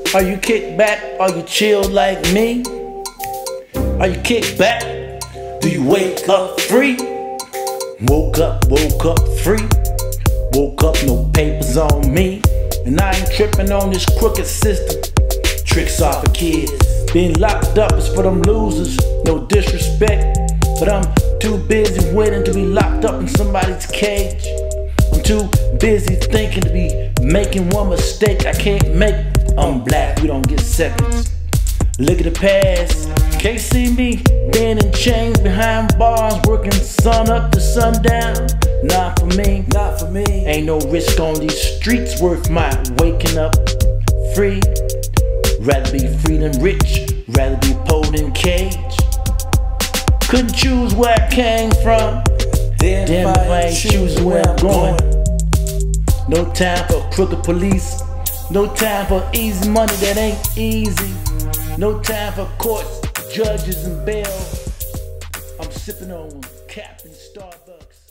Are you kick back? Are you chill like me? Are you kick back? Do you wake up free? Woke up free. Woke up, no papers on me. And I ain't tripping on this crooked system. Tricks off of kids. Being locked up is for them losers. No disrespect, but I'm too busy waiting to be locked up in somebody's cage. I'm too busy thinking to be making one mistake I can't make. I'm black, we don't get seconds. Look at the past. Can't see me being in chains behind bars, working sun up to sundown. Not for me, not for me. Ain't no risk on these streets worth my waking up free. Rather be free than rich, rather be poor than cage. Couldn't choose where I came from, damn if I ain't choosing where I'm going. No time for crooked police, no time for easy money that ain't easy. No time for courts, judges and bail. I'm sipping on Captain Starbucks.